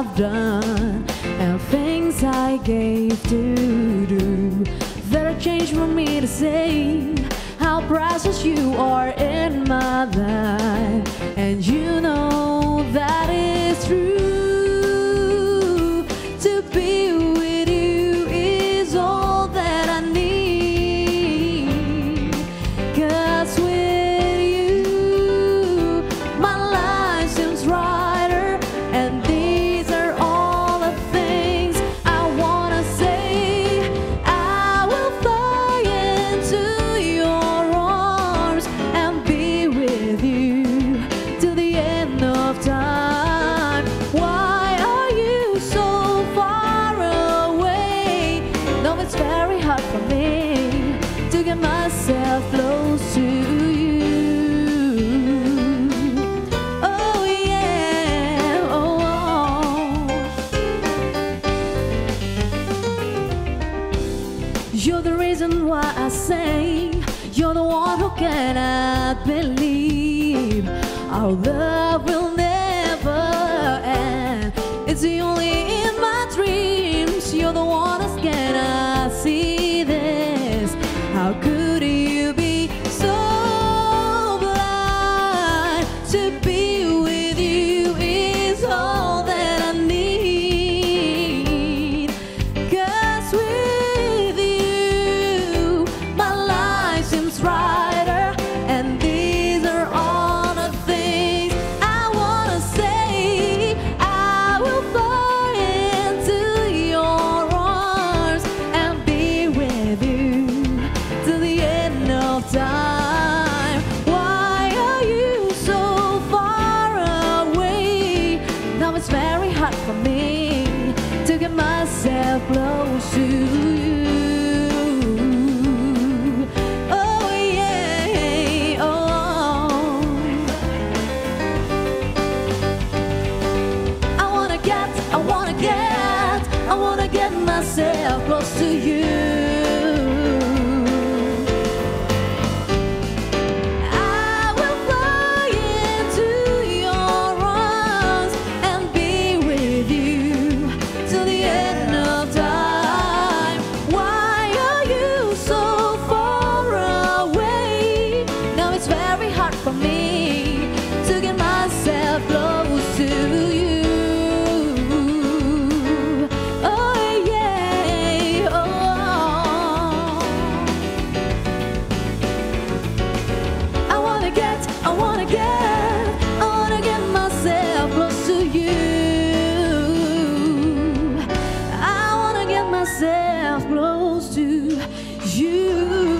I've done and things I gave to do. There are change for me to say how precious you are in my life, and you know that is true. To be with you is all that I need, 'cause with you my life seems brighter, and these are all the things I wanna say. I will fly into your arms and be with you till the end of time. Why are you so far away? No, it's very hard for me to get myself close to you. Oh yeah, oh, oh. You're the reason why I say you're the one who cannot believe our love will never end. It's the only in my dreams. You're the one who cannot see this. How could you be so blind? To be with you is all that I need, 'cause with you my life seems brighter, and these are all the things I wanna say. I will fly into your arms and be with you till the end of time. Why are you so far away? Now it's very hard for me to get myself close to you. Oh yeah, oh. I wanna get myself close to you. I will fly into your arms and be with you till the end of time. Why are you so far away? Now it's very hard for me to get myself close to you. Oh yeah, oh. I wanna get myself close to you. I wanna get myself close to you.